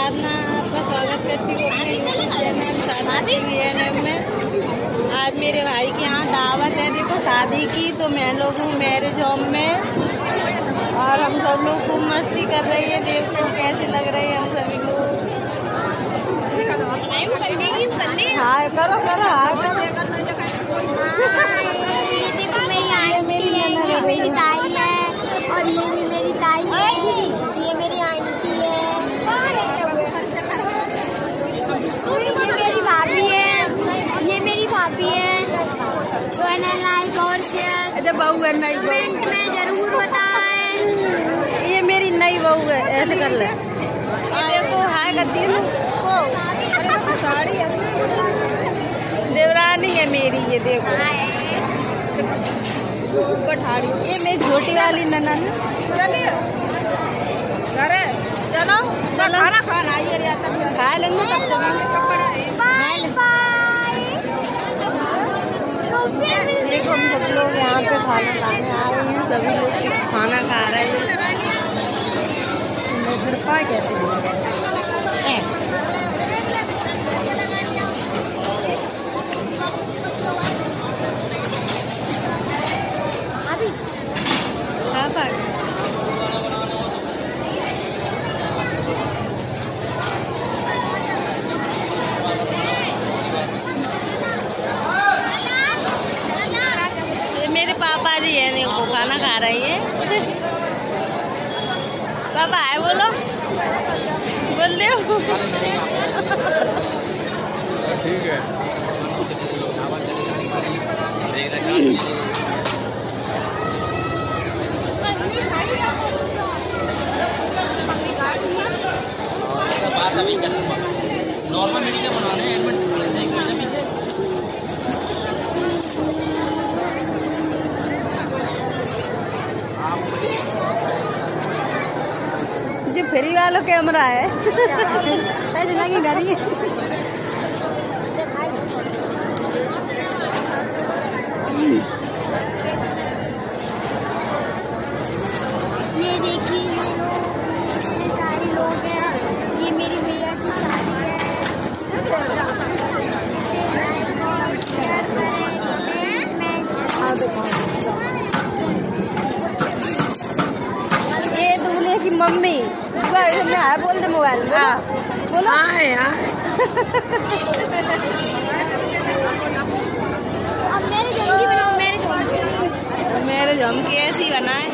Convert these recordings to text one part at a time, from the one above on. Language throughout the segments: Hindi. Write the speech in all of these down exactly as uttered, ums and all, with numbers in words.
साधना आपका स्वागत करती हूँ अपने यूट्यूब चैनल साधना वीएनएम में। आज मेरे भाई के यहाँ दावत है, देखो शादी की, तो मैं लोग हूँ मैरिज होम में और हम सब लोग खूब मस्ती कर रहे हैं। देखो कैसे लग रहे हैं हम सभी लोग। हाँ करो करो हाँ करो। ये मेरी ननद है, मेरी ताई है और ये भी मेरी ताई है, ये मेरी आंटी है, ये मेरी भाभी है, ये मेरी भाभी है। तो लाइक और शेयर अच्छा बहू है, नई कमेंट में जरूर बताएं। ये मेरी नई बहू है, ऐसे कर ले। देखो हाय करती हूँ को साड़ी है, देवरानी है मेरी, ये देखो पठाड़ी। ये मेरी छोटी वाली ननद। चलिए घरे चलो, खाना खाना आइए, खा लेंगे तब चलेंगे। देखो हम सब लोग यहाँ पे खाना खाने आ रहे हैं, सभी लोग खाना खा रहे हैं। घर पा कैसे खाना खा रही है। पापा आए बोलो, बोल रहे हो ठीक है। नॉर्मल मीडिया बनाने फ्री वालों कैमरा है ऐसे लगी घरी। ये देखिए ये सारे लोग हैं, ये मेरी भैया की शादी है। ये दूल्हे की मम्मी मैं आया, बोल दे मोबाइल में। हाँ बोलो आए आए। अब मेरे जम बनाओ, मेरे जम मेरे जम की ऐसी बनाए।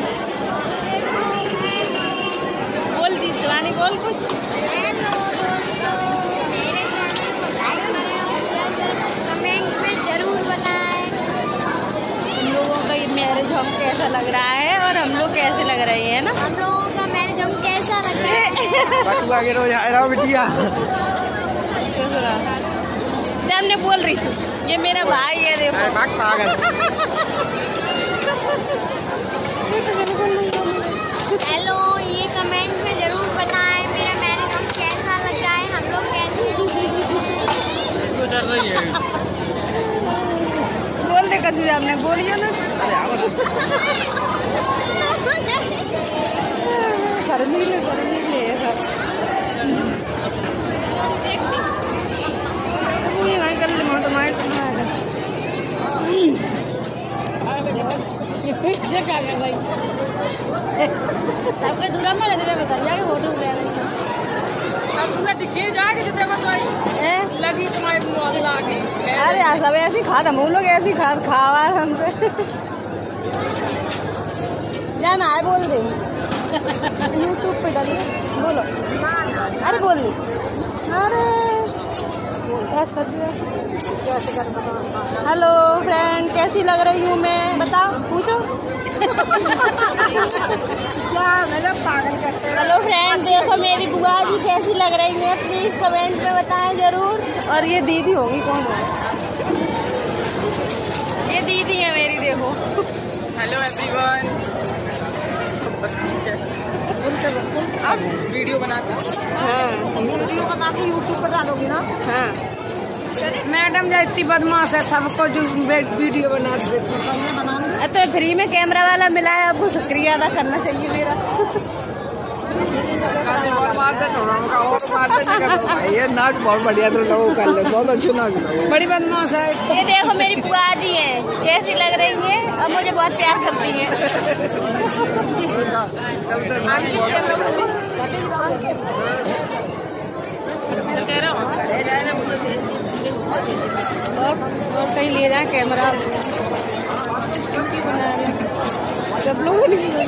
बोल दी शिवानी, बोल कुछ। हेलो दोस्तों, मेरे चैनल को लाइक करें और शेयर करें, कमेंट में जरूर बताएं हम लोगों का ये मैरिज होम कैसा लग रहा है और हम लोग कैसे लग रहे हैं ना। हम लोगों का मैरिज होम कैसा लग रहा है। बिटिया हमने बोल रही थी, ये मेरा भाई है, देखो पागल। हेलो, ये कमेंट में जरूर बताएं मेरा मैरिज होम कैसा लग रहा है, हम लोग कैसे चल रही है। बोल दे कसी आपने, बोलिए ना। शर्मीले शर्मीले सबके दूरा में बताइए फोटो लगी तुम्हारी। अरे यार सब ऐसी खाद, हम लोग ऐसी खाद खावा हमसे। जा मैं आए बोल दे यूट्यूब पे डालिए, बोलो। अरे बोल दी, अरे ऐसा कर दिया। हेलो फ्रेंड, कैसी लग रही हूँ मैं, बताओ, पूछो। पागल करते। हेलो फ्रेंड, देखो मेरी बुआ जी कैसी लग रही है, प्लीज कमेंट में बताएं जरूर। और ये दीदी होगी, कौन है ये दीदी है मेरी, देखो। हेलो एवरीवन, आप वीडियो बनाते हो? हाँ वीडियो बना के यूट्यूब पर डालोगी ना? हाँ। मैडम जो इतनी बदमाश है, सबको जो वीडियो बना देती है। तो फ्री में कैमरा वाला मिला है, आपको शुक्रिया अदा करना चाहिए मेरा। मारते थोड़ा उनका और मारते नहीं कर भाई। ये नाच बहुत बढ़िया तो लोगों कर ले, बहुत अच्छे नाच लो। बड़ी बदमाश है। ये देखो मेरी बुआ जी है, कैसी लग रही है और मुझे बहुत प्यार करती है। और कहीं ले रहा कैमरा सब लोग।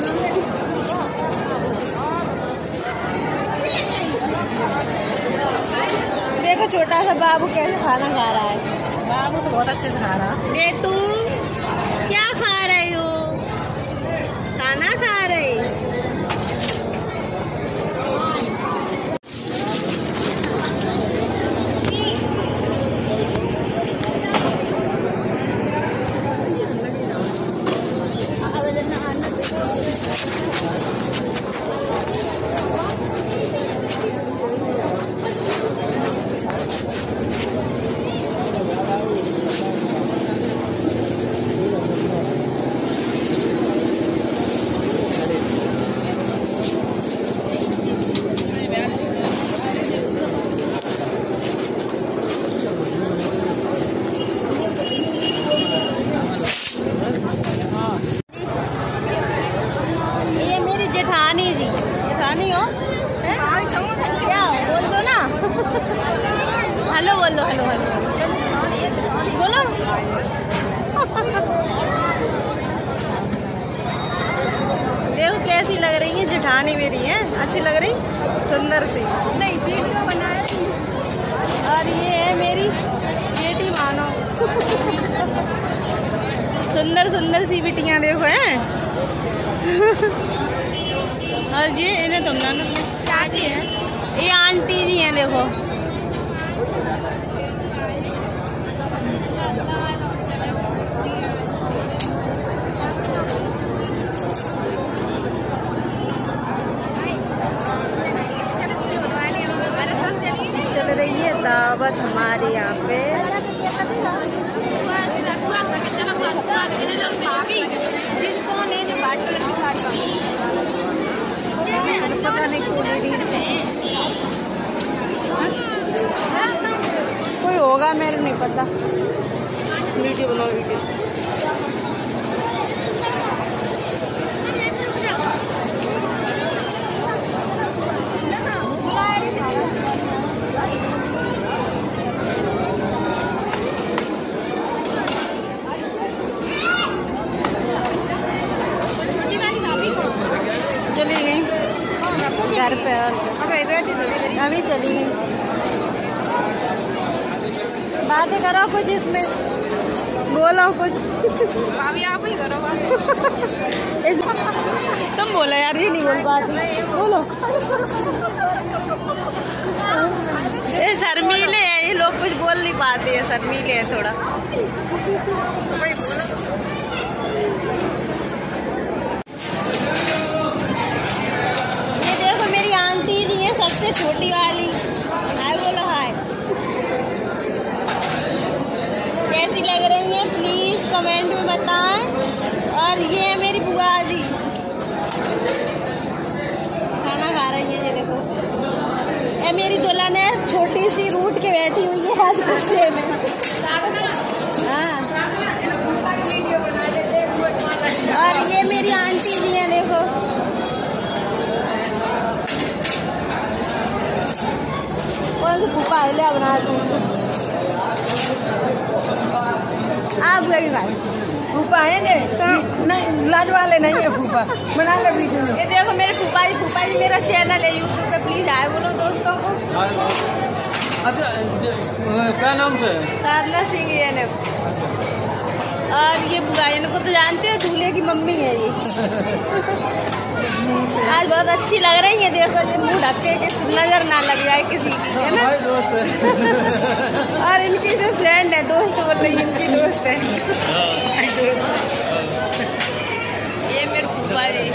देखो छोटा सा बाबू कैसे खाना खा रहा है। बाबू तो बहुत अच्छे से खा रहा है। बेटू क्या खा रही हो? खाना खा रही। जेठानी जी, जेठानी हो क्या हो? बोल दो ना। हेलो बोलो, हेलो हेलो बोलो। देखो कैसी लग रही है जेठानी मेरी है, अच्छी लग रही, सुंदर सी। नहीं वीडियो बना रही। और ये है मेरी बेटी मानो। सुंदर सुंदर सी बेटियां देखो हैं। और जी इन्हें तुम ना चाची है, ये आंटी जी हैं देखो। चल रही है दावत हमारे यहाँ पे। पता नहीं कोई होगा, मेरे नहीं पता। वीडियो बनाओ वीडियो। चली गई घर पे और अभी चली गई। बातें करो कुछ, इसमें बोलो कुछ। अभी आप ही करो तुम बोलो यार, ये नहीं बोल पाती, बोलो। ये शर्मीले है ये लोग, कुछ बोल नहीं पाते हैं, शर्मीले है थोड़ा। सबसे छोटी वाली हाय बोलो, हाय। कैसी लग रही है प्लीज कमेंट में बताएं। और ये है मेरी बुआ जी, खाना खा रही है। ये देखो ये मेरी दुल्हन है, छोटी सी रूठ के बैठी हुई है आज गुस्से में। हाँ और ये मेरी आंटी जी है देखो। फूफा ले बना दूंगी। आप गई भाई फूफा है ये नहीं, लाज वाले नहीं है फूफा, बना ले वीडियो। ये देखो मेरे फूफा जी, फूफा जी मेरा चैनल है यूट्यूब पे, प्लीज आए बोलो दोस्तों को। अच्छा क्या नाम से? साधना सिंह ये ने। और ये बुआई को तो जानते हो, दूल्हे की मम्मी है ये। आज बहुत अच्छी लग रही है, देखो ये मुंह ढक के नजर ना लग जाए किसी की, है ना। और इनकी जो फ्रेंड है, दोस्त बोल रही है, इनकी दोस्त है। ये मेरे फूफा जी।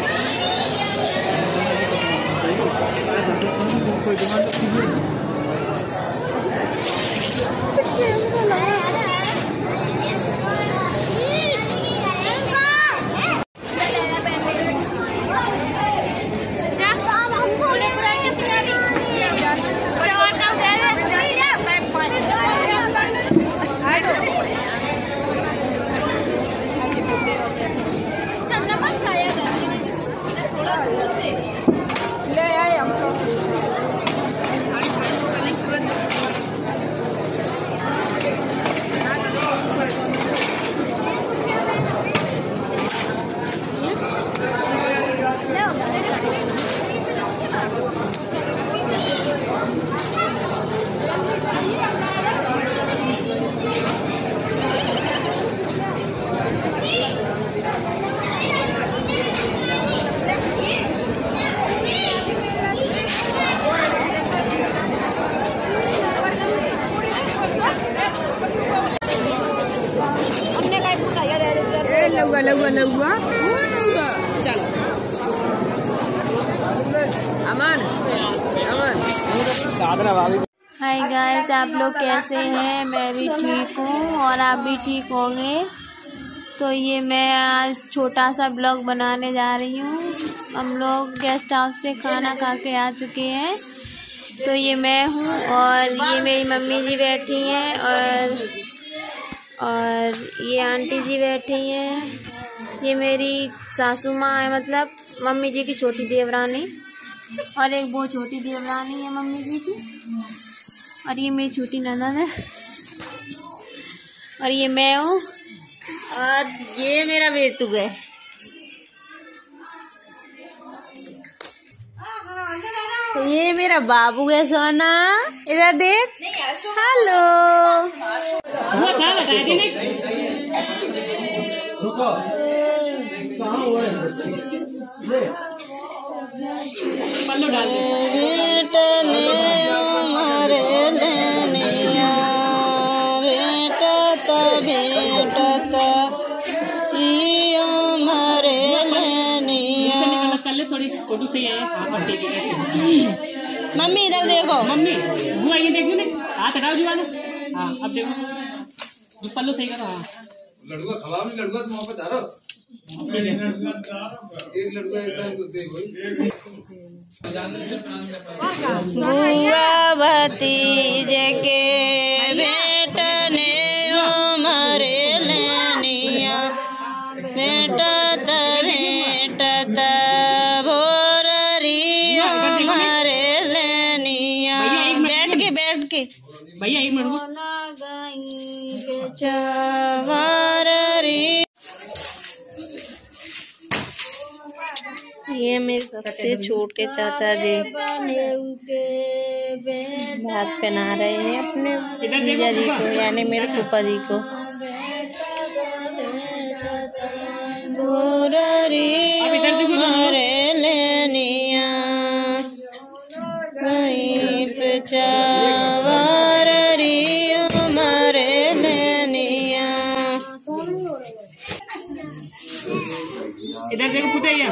अमन अमन साधना भाभी। हाय गाइस, आप लोग कैसे हैं? मैं भी ठीक हूँ और आप भी ठीक होंगे। तो ये मैं आज छोटा सा ब्लॉग बनाने जा रही हूँ। हम लोग गेस्ट हाउस से खाना खा के आ चुके हैं। तो ये मैं हूँ और ये मेरी मम्मी जी बैठी हैं और और ये आंटी जी बैठी हैं। ये मेरी सासू माँ है, मतलब मम्मी जी की छोटी देवरानी, और एक वो छोटी देवरानी है मम्मी जी की, और ये मेरी छोटी ननद है, और ये मैं हूँ, और ये मेरा बेटू है। ये मेरा बाबू है सोना, इधर देख। हेलो। मम्मी इधर देखो। मम्मी बुआ ये देखो ना, हाथ हटाओ जी वाला। हाँ अब देखो जो पल्लू सही करो। हाँ लड़का खवा भी लड़का तुम वापस आ रहा हो। एक लड़का बुआ भतीजे के बेटने उमरे लेनिया, बेटा बेटत भोररी उमरे लेनिया। बैठ के बैठ के भैया एक मिनट चवारी। ये मेरे सबसे छोटे चाचा जी भात पहना रहे हैं अपने भैया जी को, यानी मेरे फूफा जी को। मारे लेनिया चवारी मारे लेनिया। इधर देखो पुतैया।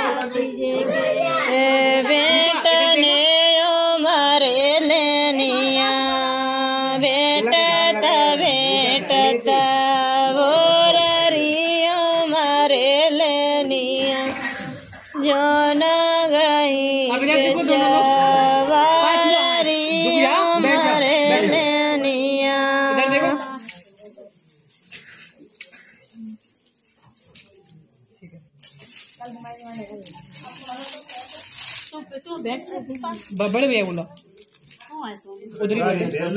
बेटा ने मारे लेनिया, बेटा ता बेटा ता भोररी मारे लेनिया, जो न गई चवारी मारे लेनिया। बड़े भैया बोला उधर ही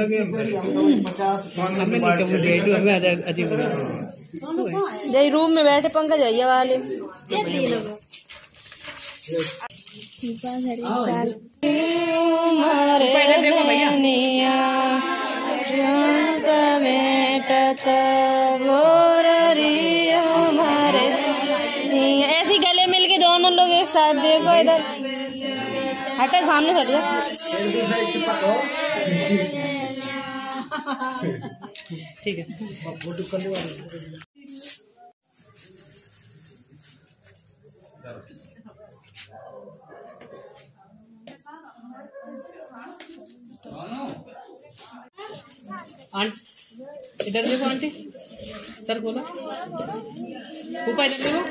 जय रूम में बैठे पंकज भैया वाले। ऐसी गले मिलके दोनों लोग एक साथ देखो। इधर हटे, सामने हट जा। ठीक है। इधर देखो आंटी, सर बोला ऊपर इधर देखो।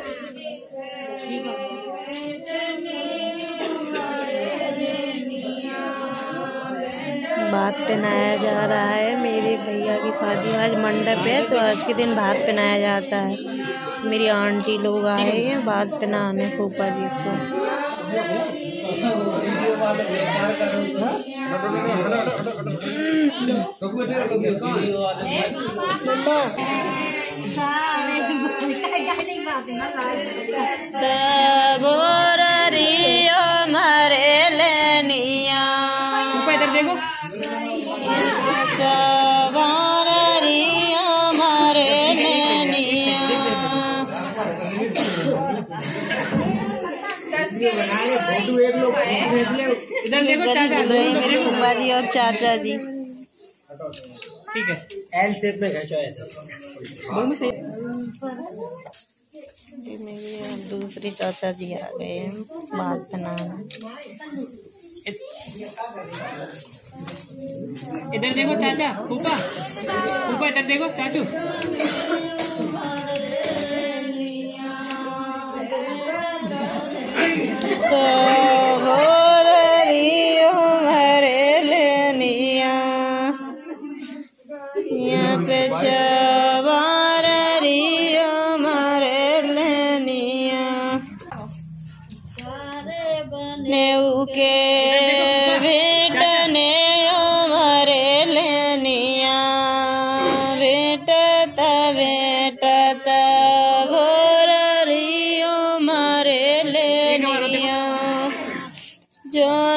भात पहनाया जा रहा है। मेरे भैया की शादी आज मंडप है, तो आज के दिन भात पहनाया जाता है। मेरी आंटी लोग आए हैं भात पहनाने फूफा जी को। भोररी मारे लेनिया, इधर देखो। चवारी मारे लेनिया। इधर देखो चाचा, मेरे फूफा जी और चाचा जी। ठीक है, एल शेप में खींचो ऐसे। मेरे दूसरे चाचा जी आ गए हैं भात बनाना। इधर देखो चाचा, फूफा फूफा इधर देखो चाचू। तो भोर रियो मरे लेनिया यहाँ पे चबार रियो मरे लेनिया नेऊ के भेटने मरे लेनिया भेटत भेटत भोर रियो मरे लेनिया जो